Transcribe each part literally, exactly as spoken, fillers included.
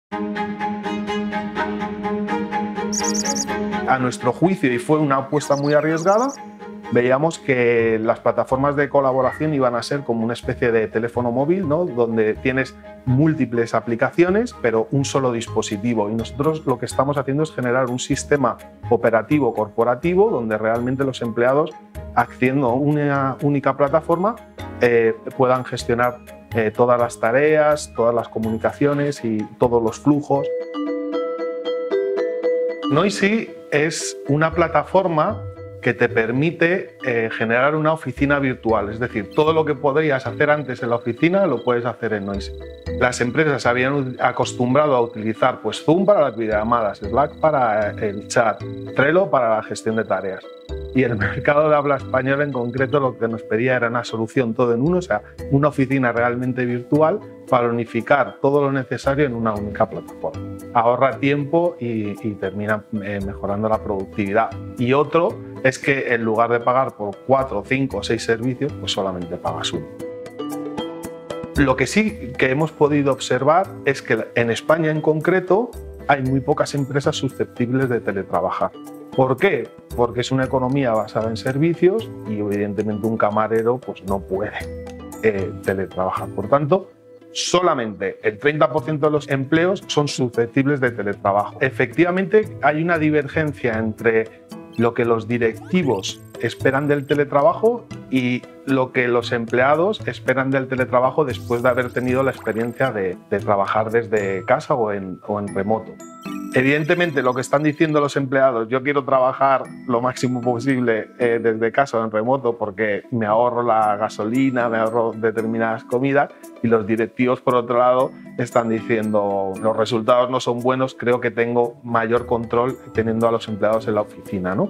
A nuestro juicio, y fue una apuesta muy arriesgada, veíamos que las plataformas de colaboración iban a ser como una especie de teléfono móvil, ¿no? Donde tienes múltiples aplicaciones, pero un solo dispositivo. Y nosotros lo que estamos haciendo es generar un sistema operativo corporativo donde realmente los empleados, accediendo a una única plataforma, eh, puedan gestionar eh, todas las tareas, todas las comunicaciones y todos los flujos. Noisy es una plataforma que te permite eh, generar una oficina virtual, es decir, todo lo que podrías hacer antes en la oficina lo puedes hacer en Noisy. Las empresas se habían acostumbrado a utilizar pues, Zoom para las videollamadas, Slack para el chat, Trello para la gestión de tareas. Y el mercado de habla española en concreto lo que nos pedía era una solución todo en uno, o sea, una oficina realmente virtual para unificar todo lo necesario en una única plataforma. Ahorra tiempo y, y termina eh, mejorando la productividad. Y otro es que en lugar de pagar por cuatro, cinco o seis servicios, pues solamente pagas uno. Lo que sí que hemos podido observar es que en España en concreto hay muy pocas empresas susceptibles de teletrabajar. ¿Por qué? Porque es una economía basada en servicios y evidentemente un camarero pues, no puede eh, teletrabajar. Por tanto, solamente el treinta por ciento de los empleos son susceptibles de teletrabajo. Efectivamente, hay una divergencia entre lo que los directivos esperan del teletrabajo y lo que los empleados esperan del teletrabajo después de haber tenido la experiencia de, de trabajar desde casa o en, o en remoto. Evidentemente, lo que están diciendo los empleados, yo quiero trabajar lo máximo posible eh, desde casa o en remoto porque me ahorro la gasolina, me ahorro determinadas comidas, y los directivos, por otro lado, están diciendo los resultados no son buenos, creo que tengo mayor control teniendo a los empleados en la oficina, ¿no?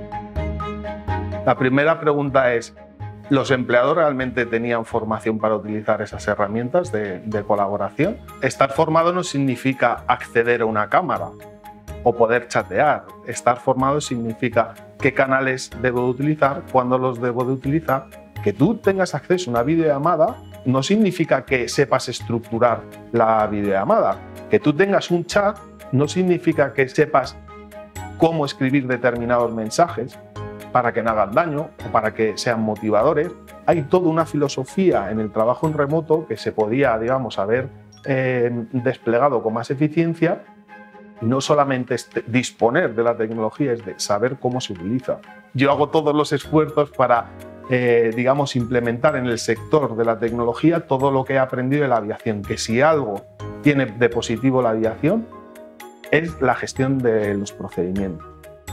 La primera pregunta es, ¿los empleados realmente tenían formación para utilizar esas herramientas de, de colaboración? Estar formado no significa acceder a una cámara o poder chatear. Estar formado significa qué canales debo de utilizar, cuándo los debo de utilizar. Que tú tengas acceso a una videollamada no significa que sepas estructurar la videollamada. Que tú tengas un chat no significa que sepas cómo escribir determinados mensajes para que no hagan daño o para que sean motivadores. Hay toda una filosofía en el trabajo en remoto que se podía, digamos, haber eh, desplegado con más eficiencia, y no solamente es disponer de la tecnología, es de saber cómo se utiliza. Yo hago todos los esfuerzos para, eh, digamos, implementar en el sector de la tecnología todo lo que he aprendido de la aviación, que si algo tiene de positivo la aviación es la gestión de los procedimientos.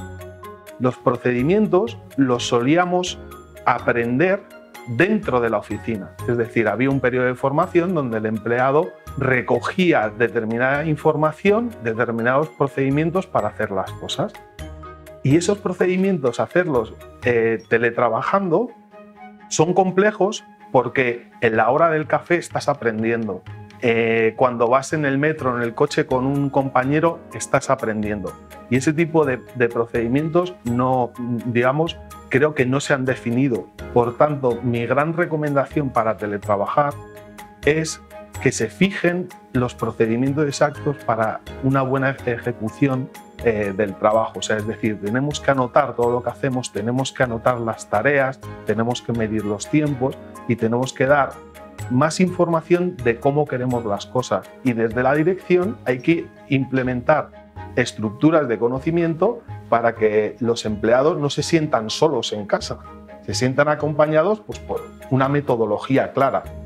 Los procedimientos los solíamos aprender dentro de la oficina. Es decir, había un periodo de formación donde el empleado recogía determinada información, determinados procedimientos para hacer las cosas. Y esos procedimientos, hacerlos eh, teletrabajando, son complejos porque en la hora del café estás aprendiendo. Eh, cuando vas en el metro, en el coche con un compañero, estás aprendiendo. Y ese tipo de, de procedimientos no, digamos, creo que no se han definido. Por tanto, mi gran recomendación para teletrabajar es que se fijen los procedimientos exactos para una buena ejecución eh, del trabajo. O sea, es decir, tenemos que anotar todo lo que hacemos, tenemos que anotar las tareas, tenemos que medir los tiempos y tenemos que dar más información de cómo queremos las cosas. Y desde la dirección hay que implementar estructuras de conocimiento para que los empleados no se sientan solos en casa, se sientan acompañados pues, por una metodología clara.